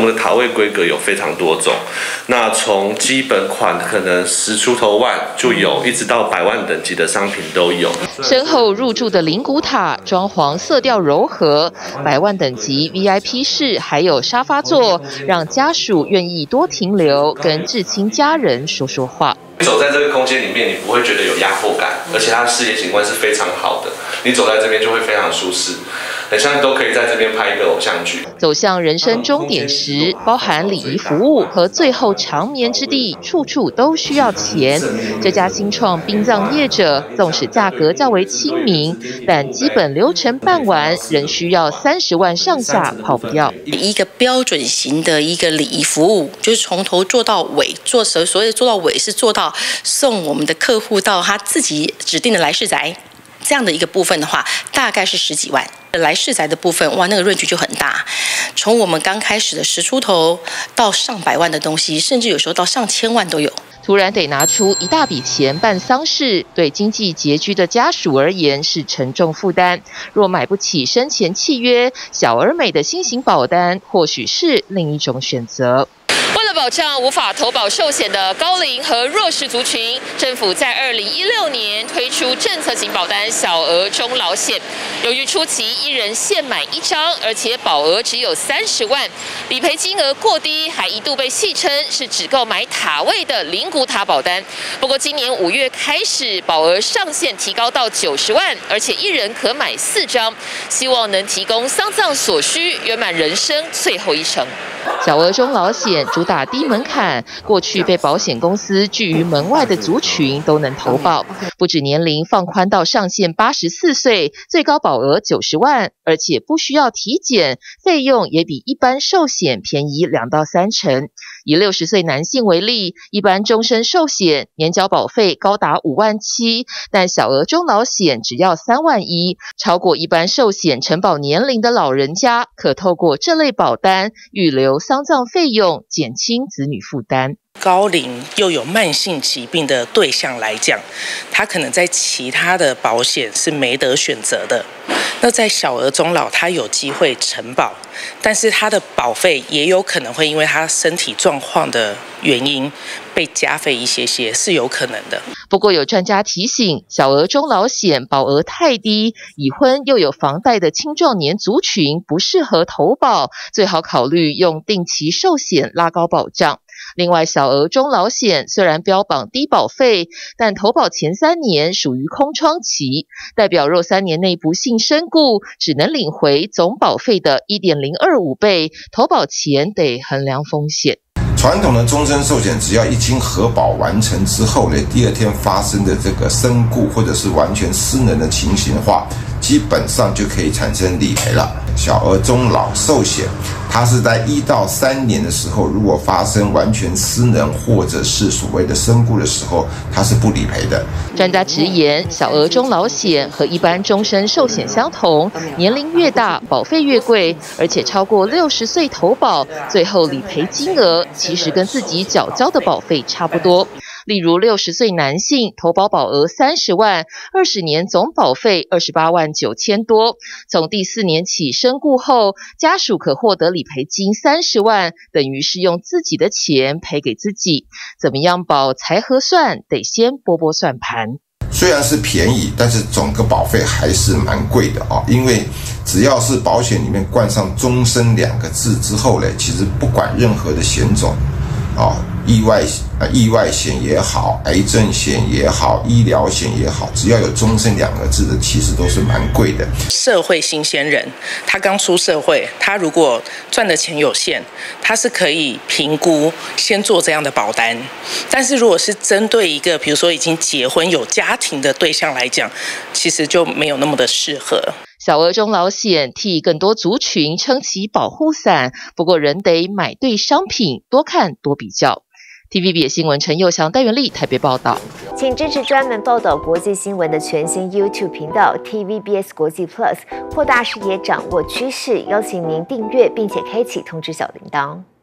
们的塔位规格有非常多种，那从基本款可能10出头万就有，一直到100万等级的商品都有。 身后入住的灵骨塔装潢色调柔和，100万等级 VIP 室还有沙发座，让家属愿意多停留，跟至亲家人说说话。 走在这个空间里面，你不会觉得有压迫感，而且它的视野景观是非常好的，你走在这边就会非常舒适，很像都可以在这边拍一个偶像剧。 走向人生终点时，包含礼仪服务和最后长眠之地，处处都需要钱。这家新创殡葬业者，纵使价格较为亲民，但基本流程办完，仍需要30万上下，跑不掉。 一个标准型的一个礼仪服务，就是从头做到尾，所谓的做到尾是做到送我们的客户到他自己指定的来世宅，这样的一个部分的话，大概是10几万。来世宅的部分，哇，那个range就很大，从我们刚开始的10出头到上百万的东西，甚至有时候到上千万都有。 突然得拿出一大笔钱办丧事，对经济拮据的家属而言是沉重负担。若买不起生前契约，小而美的新型保单或许是另一种选择。为了保障无法投保寿险的高龄和弱势族群，政府在2016年推出政策型保单小额中老险。由于初期一人限买1张，而且保额只有30万，理赔金额过低，还一度被戏称是只购买塔位的灵骨塔保单。不过今年5月开始，保额上限提高到90万，而且一人可买4张，希望能提供丧葬所需，圆满人生最后一程。小额中老险主打低门槛，过去被保险公司拒于门外的族群都能投保，不止年龄放宽到上限84岁，最高保额90万，而且不需要体检，费用也比一般寿险便宜2到3成。以60岁男性为例，一般终身寿险年缴保费高达5万7，但小额中老险只要3万1，超过一般寿险承保年龄的老人家，可透过这类保单预留丧葬费用，减轻子女负担。 高龄又有慢性疾病的对象来讲，他可能在其他的保险是没得选择的。那在小额中老，他有机会承保，但是他的保费也有可能会因为他身体状况的原因被加费一些，是有可能的。 不过有专家提醒，小额中老险保额太低，已婚又有房贷的青壮年族群不适合投保，最好考虑用定期寿险拉高保障。另外，小额中老险虽然标榜低保费，但投保前3年属于空窗期，代表若3年内不幸身故，只能领回总保费的 1.025 倍，投保前得衡量风险。 传统的终身寿险，只要一经核保完成之后呢，第2天发生的这个身故或者是完全失能的情形的话，基本上就可以产生理赔了。小额中老寿险，它是在1到3年的时候，如果发生完全失能或者是所谓的身故的时候，它是不理赔的。 专家直言，小额中老险和一般终身寿险相同，年龄越大，保费越贵，而且超过60岁投保，最后理赔金额其实跟自己缴交的保费差不多。例如60岁男性投保保额30万，20年总保费28万9千多。从第4年起身故后，家属可获得理赔金30万，等于是用自己的钱赔给自己。怎么样保才合算，得先拨算盘。 虽然是便宜，但是总个保费还是蛮贵的啊，因为只要是保险里面冠上终身2个字之后呢，其实不管任何的险种啊，意外险也好，癌症险也好，医疗险也好，只要有终身2个字的，其实都是蛮贵的。 社会新鲜人，他刚出社会，他如果赚的钱有限，他是可以评估先做这样的保单。但是如果是针对一个比如说已经结婚有家庭的对象来讲，其实就没有那么的适合。 小额中老险替更多族群撑起保护伞，不过人得买对商品，多看多比较。TVBS 新闻陈佑祥、戴元丽台北报道。 请支持专门报道国际新闻的全新 YouTube 频道 TVBS 国际 Plus， 扩大视野，掌握趋势。邀请您订阅并且开启通知小铃铛。